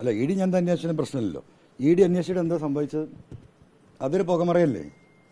അല്ല, E D ഞാൻ അന്വേഷിച്ചാലും പ്രശ്നമില്ലല്ലോ. E D അന്വേഷിച്ചിട്ട് എന്താ സംഭവിച്ചത്? അതൊരു പുകമറയല്ലേ?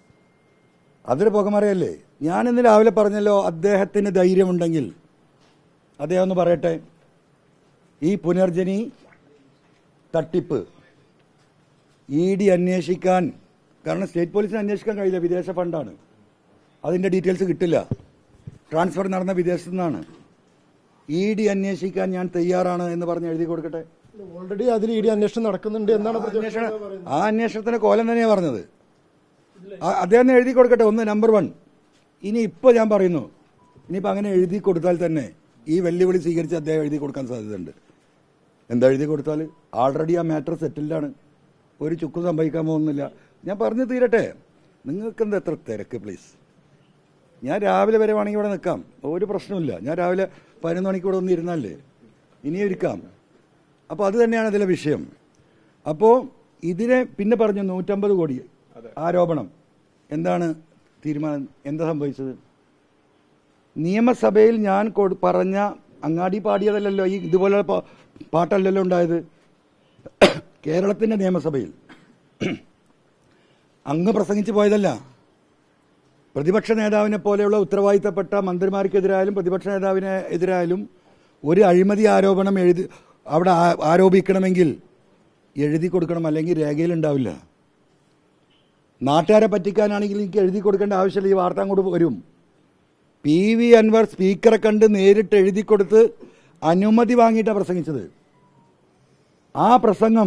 ഞാനിന്ന് രാവിലെ പറഞ്ഞല്ലോ, അദ്ദേഹത്തിന് ധൈര്യമുണ്ടെങ്കിൽ അദ്ദേഹം ഒന്ന് പറയട്ടെ. ഈ പുനർജനി തട്ടിപ്പ് ഇ ഡി അന്വേഷിക്കാൻ, കാരണം സ്റ്റേറ്റ് പോലീസിന് അന്വേഷിക്കാൻ കഴിയില്ല, വിദേശ ഫണ്ടാണ്, അതിൻ്റെ ഡീറ്റെയിൽസ് കിട്ടില്ല, ട്രാൻസ്ഫർ നടന്ന വിദേശത്തു നിന്നാണ്. ഇ ഡി അന്വേഷിക്കാൻ ഞാൻ തയ്യാറാണ് എന്ന് പറഞ്ഞ് എഴുതി കൊടുക്കട്ടെ. ഓൾറെഡി അതിൽ ഇ ഡി അന്വേഷണം നടക്കുന്നുണ്ട് എന്നാണ് ആ അന്വേഷണത്തിന്റെ കോലം തന്നെയാണ് പറഞ്ഞത്. അദ്ദേഹം എഴുതി കൊടുക്കട്ടെ. ഒന്ന്, നമ്പർ 1. ഇനി ഇപ്പോൾ ഞാൻ പറയുന്നു, ഇനിയിപ്പോൾ അങ്ങനെ എഴുതി കൊടുത്താൽ തന്നെ ഈ വെല്ലുവിളി സ്വീകരിച്ച് അദ്ദേഹം എഴുതി കൊടുക്കാൻ സാധ്യതയുണ്ട്. എന്താ എഴുതി കൊടുത്താൽ? ആൾറെഡി ആ മാറ്റർ സെറ്റിൽഡാണ്, ഒരു ചുക്കും സംഭവിക്കാൻ പോകുന്നില്ല. ഞാൻ പറഞ്ഞു തീരട്ടെ. നിങ്ങൾക്ക് എന്താ എത്ര തിരക്ക്? പ്ലീസ്, ഞാൻ രാവിലെ വരെ വേണമെങ്കിൽ ഇവിടെ നിൽക്കാം, ഒരു പ്രശ്നമില്ല. ഞാൻ രാവിലെ 11 മണിക്ക് ഇവിടെ ഒന്ന് ഇരുന്നാലേ ഇനിയും ഇരിക്കാം. അപ്പോൾ അത് തന്നെയാണ് അതിലെ വിഷയം. അപ്പോൾ ഇതിനെ പിന്നെ പറഞ്ഞു 150 കോടി ആരോപണം. എന്താണ് തീരുമാനം? എന്താ സംഭവിച്ചത്? നിയമസഭയിൽ ഞാൻ പറഞ്ഞ അങ്ങാടി പാടിയതല്ലല്ലോ, ഈ ഇതുപോലുള്ള പാട്ടല്ലല്ലോ ഉണ്ടായത്. കേരളത്തിൻ്റെ നിയമസഭയിൽ അങ്ങ് പ്രസംഗിച്ചു പോയതല്ല. പ്രതിപക്ഷ നേതാവിനെ പോലെയുള്ള ഉത്തരവാദിത്തപ്പെട്ട മന്ത്രിമാർക്കെതിരായാലും പ്രതിപക്ഷ നേതാവിനെ എതിരായാലും ഒരു അഴിമതി ആരോപണം അവിടെ ആരോപിക്കണമെങ്കിൽ എഴുതി കൊടുക്കണം, അല്ലെങ്കിൽ രേഖയിലുണ്ടാവില്ല. നാട്ടുകാരെ പറ്റിക്കാനാണെങ്കിൽ എനിക്ക് എഴുതി കൊടുക്കേണ്ട ആവശ്യമില്ല, ഈ വാർത്ത അങ്ങോട്ട് വരും. PV അൻവർ സ്പീക്കറെ കണ്ട് നേരിട്ട് എഴുതി കൊടുത്ത് അനുമതി വാങ്ങിയിട്ടാണ് പ്രസംഗിച്ചത്. ആ പ്രസംഗം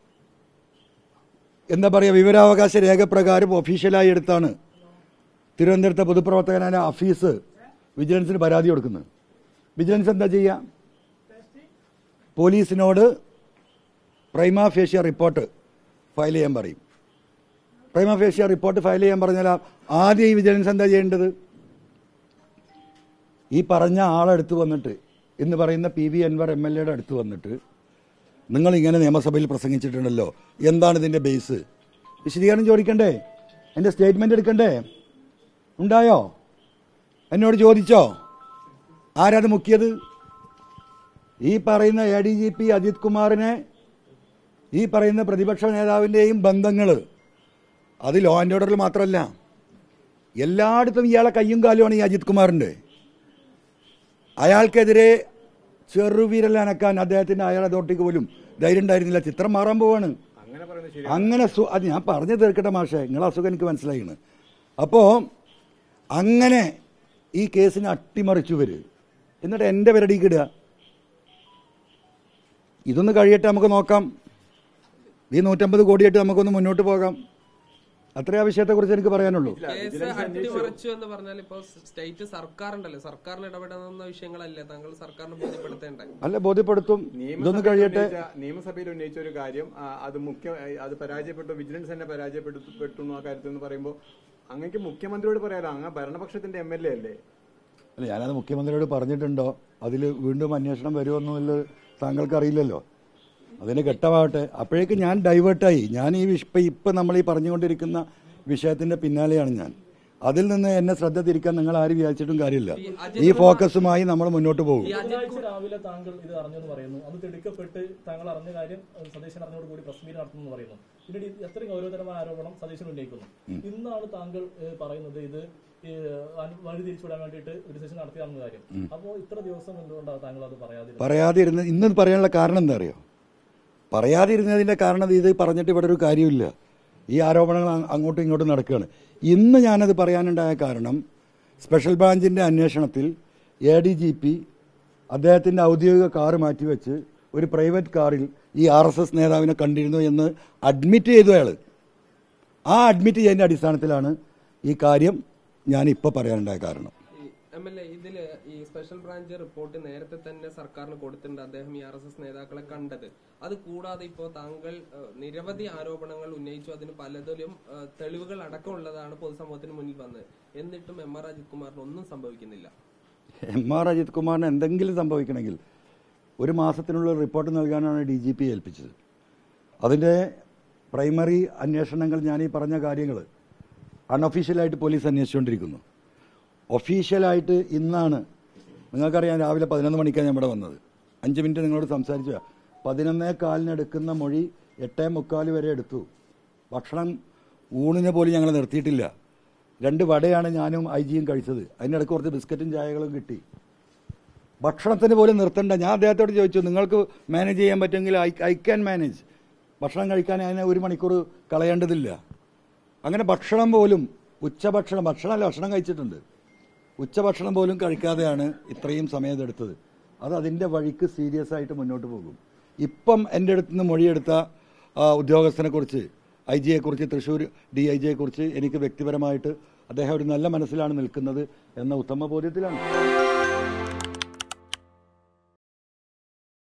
എന്താ പറയുക, വിവരാവകാശ രേഖ പ്രകാരം ഒഫീഷ്യലായി എടുത്താണ് തിരുവനന്തപുരത്തെ പൊതുപ്രവർത്തകനായ ഹഫീസ് വിജിലൻസിന് പരാതി കൊടുക്കുന്നത്. വിജിലൻസ് എന്താ ചെയ്യുക? പോലീസിനോട് പ്രൈമാ ഫേഷ്യ റിപ്പോർട്ട് ഫയൽ ചെയ്യാൻ പറയും. പ്രൈമാ ഫേഷ്യ റിപ്പോർട്ട് ഫയൽ ചെയ്യാൻ പറഞ്ഞാൽ ആദ്യം ഈ വിജിലൻസ് എന്താ ചെയ്യേണ്ടത്? ഈ പറഞ്ഞ ആളെടുത്ത് വന്നിട്ട്, എന്ന് പറയുന്ന PV അൻവർ MLA അടുത്ത് വന്നിട്ട്, നിങ്ങളിങ്ങനെ നിയമസഭയിൽ പ്രസംഗിച്ചിട്ടുണ്ടല്ലോ, എന്താണ് ഇതിൻ്റെ ബേസ്? വിശദീകരണം ചോദിക്കണ്ടേ? എൻ്റെ സ്റ്റേറ്റ്മെൻ്റ് എടുക്കണ്ടേ? ഉണ്ടായോ? എന്നോട് ചോദിച്ചോ? ആരത് മുക്കിയത്? ഈ പറയുന്ന ADGP അജിത് കുമാറിനെ ഈ പറയുന്ന പ്രതിപക്ഷ നേതാവിൻ്റെയും ബന്ധങ്ങൾ അത് ലോ ആൻഡ് ഓർഡറിൽ മാത്രമല്ല, എല്ലായിടത്തും ഇയാളെ കയ്യും കാലുമാണ് ഈ അജിത് കുമാറിൻ്റെ. അയാൾക്കെതിരെ ചെറുവിരൽ അനക്കാൻ അദ്ദേഹത്തിൻ്റെ ഹയർ അതോറിറ്റിക്ക് പോലും ധൈര്യം ഉണ്ടായിരുന്നില്ല. ചിത്രം മാറാൻ പോവാണ്. അങ്ങനെ അത് ഞാൻ പറഞ്ഞു തീർക്കട്ടെ മാഷേ, നിങ്ങളെ അസുഖം എനിക്ക് മനസ്സിലായിണ്. അപ്പോൾ അങ്ങനെ ഈ കേസിനെ അട്ടിമറിച്ചു വരും, എന്നിട്ട് എൻ്റെ പെരടിക്ക് ഇടുക. ഇതൊന്ന് കഴിയട്ടെ, നമുക്ക് നോക്കാം. ഈ 150 കോടിയായിട്ട് നമുക്കൊന്ന് മുന്നോട്ട് പോകാം. അത്രേ ആ വിഷയത്തെക്കുറിച്ച് എനിക്ക് പറയാനുള്ളൂ. അട്ടിമറിച്ചു എന്ന് പറഞ്ഞാൽ ഇപ്പോൾ സ്റ്റേറ്റ് സർക്കാർ ഉണ്ടല്ലോ, സർക്കാരിന് ഇടപെടുന്ന വിഷയങ്ങളല്ലേ താങ്കൾ സർക്കാരിനെ ബോധ്യപ്പെടുത്തേണ്ടേ? അല്ല, ബോധ്യപ്പെടുത്തും. ഇതൊന്ന് കഴിയട്ടെ. നിയമസഭയിൽ ഉന്നയിച്ച ഒരു കാര്യം അത് പരാജയപ്പെട്ടു, വിജിലൻസ് തന്നെ പരാജയപ്പെട്ടു ആ കാര്യത്തിൽ എന്ന് പറയുമ്പോൾ അങ്ങക്ക് മുഖ്യമന്ത്രിയോട് പറയാലോ, അങ്ങ് ഭരണപക്ഷത്തിന്റെ MLA അല്ലേ? അല്ല, ഞാനത് മുഖ്യമന്ത്രിയോട് പറഞ്ഞിട്ടുണ്ടോ? അതിൽ വീണ്ടും അന്വേഷണം വരുമെന്നുള്ളത് താങ്കൾക്ക് അറിയില്ലല്ലോ. അതിന് ഘട്ടമാവട്ടെ, അപ്പോഴേക്ക് ഞാൻ ഡൈവേർട്ടായി. ഞാൻ ഈ ഇപ്പം നമ്മൾ ഈ പറഞ്ഞുകൊണ്ടിരിക്കുന്ന വിഷയത്തിൻ്റെ പിന്നാലെയാണ് ഞാൻ. അതിൽ നിന്ന് എന്നെ ശ്രദ്ധ തിരിക്കാൻ നിങ്ങൾ ആരും വിചാരിച്ചിട്ടും കാര്യമില്ല. ഈ ഫോക്കസുമായി നമ്മൾ മുന്നോട്ട് പോകും. രാവിലെ താങ്കൾ ഇത് അറിഞ്ഞെന്ന് പറയുന്നു, അത് തിടുക്കപ്പെട്ട് താങ്കൾ അറിഞ്ഞ കാര്യം സതീശൻ അറിഞ്ഞോട് കൂടി പ്രസ് മീറ്റ് നടത്തുന്നു പറയുന്നു. പിന്നീട് എത്രയും ഗൗരവതരമായ ആരോപണം സതീശൻ ഉന്നയിക്കുന്നു. ഇന്നാണ് താങ്കൾ പറയുന്നത് ഇത് വഴി തിരിച്ചുവിടാൻ വേണ്ടിയിട്ട് ഒരു സെഷൻ നടത്തിയാണെന്ന കാര്യം. അപ്പോൾ ഇത്ര ദിവസം എന്തുകൊണ്ടാണ് താങ്കൾ അത് പറയാതിരുന്നത്? ഇന്ന് പറയാനുള്ള കാരണം എന്താ അറിയോ? പറയാതിരുന്നതിൻ്റെ കാരണം ഇത് പറഞ്ഞിട്ട് ഇവിടെ ഒരു കാര്യമില്ല. ഈ ആരോപണങ്ങൾ അങ്ങോട്ടും ഇങ്ങോട്ടും നടക്കുകയാണ്. ഇന്ന് ഞാനത് പറയാനുണ്ടായ കാരണം സ്പെഷ്യൽ ബ്രാഞ്ചിൻ്റെ അന്വേഷണത്തിൽ ADGP അദ്ദേഹത്തിൻ്റെ ഔദ്യോഗിക കാറ് മാറ്റിവെച്ച് ഒരു പ്രൈവറ്റ് കാറിൽ ഈ RSS നേതാവിനെ കണ്ടിരുന്നു എന്ന് അഡ്മിറ്റ് ചെയ്തു അയാൾ. ആ അഡ്മിറ്റ് ചെയ്തതിൻ്റെ അടിസ്ഥാനത്തിലാണ് ഈ കാര്യം ഞാനിപ്പോൾ പറയാനുണ്ടായ കാരണം. MLA, ഇതില് ഈ സ്പെഷ്യൽ ബ്രാഞ്ച് റിപ്പോർട്ട് നേരത്തെ തന്നെ സർക്കാരിന് കൊടുത്തിട്ടുണ്ട്, അദ്ദേഹം ഈ RSS നേതാക്കളെ കണ്ടത്. അത് കൂടാതെ ഇപ്പോൾ താങ്കൾ നിരവധി ആരോപണങ്ങൾ ഉന്നയിച്ചു, അതിന് പലതിലും തെളിവുകൾ അടക്കമുള്ളതാണ് പൊതുസമൂഹത്തിന് മുന്നിൽ വന്നത്. എന്നിട്ടും MR അജിത് കുമാറിന് ഒന്നും സംഭവിക്കുന്നില്ല. MR അജിത് കുമാറിന് എന്തെങ്കിലും സംഭവിക്കണമെങ്കിൽ ഒരു മാസത്തിനുള്ള റിപ്പോർട്ട് നൽകാനാണ് DGP ഏൽപ്പിച്ചത്. അതിൻ്റെ പ്രൈമറി അന്വേഷണങ്ങൾ ഞാൻ ഈ പറഞ്ഞ കാര്യങ്ങൾ അൺഒഫീഷ്യലായിട്ട് പോലീസ് അന്വേഷിച്ചുകൊണ്ടിരിക്കുന്നു. ഒഫീഷ്യലായിട്ട് ഇന്നാണ്, നിങ്ങൾക്കറിയാം, രാവിലെ 11 മണിക്കാണ് ഞാൻ ഇവിടെ വന്നത്. 5 മിനിറ്റ് നിങ്ങളോട് സംസാരിച്ച 11:15 എടുക്കുന്ന മൊഴി 8:45 വരെ എടുത്തു. ഭക്ഷണം ഊണിന് പോലും ഞങ്ങൾ നിർത്തിയിട്ടില്ല. 2 വടയാണ് ഞാനും IG-യും കഴിച്ചത്. അതിനിടയ്ക്ക് കുറച്ച് ബിസ്ക്കറ്റും ചായകളും കിട്ടി. ഭക്ഷണത്തിന് പോലും നിർത്തണ്ട. ഞാൻ അദ്ദേഹത്തോട് ചോദിച്ചു, നിങ്ങൾക്ക് മാനേജ് ചെയ്യാൻ പറ്റുമെങ്കിൽ ഐ ക്യാൻ മാനേജ്. ഭക്ഷണം കഴിക്കാൻ അതിനെ 1 മണിക്കൂർ കളയേണ്ടതില്ല. അങ്ങനെ ഭക്ഷണം പോലും ഭക്ഷണം കഴിച്ചിട്ടുണ്ട്. ഉച്ചഭക്ഷണം പോലും കഴിക്കാതെയാണ് ഇത്രയും സമയം എടുത്തത്. അത് അതിൻ്റെ വഴിക്ക് സീരിയസ് ആയിട്ട് മുന്നോട്ട് പോകും. ഇപ്പം എൻ്റെ അടുത്ത് നിന്ന് മൊഴിയെടുത്ത ഉദ്യോഗസ്ഥനെക്കുറിച്ച്, IG-യെക്കുറിച്ച്, തൃശ്ശൂർ DIG-യെക്കുറിച്ച് എനിക്ക് വ്യക്തിപരമായിട്ട് അദ്ദേഹം ഒരു നല്ല മനസ്സിലാണ് നിൽക്കുന്നത് എന്ന ഉത്തമ ബോധ്യത്തിലാണ്.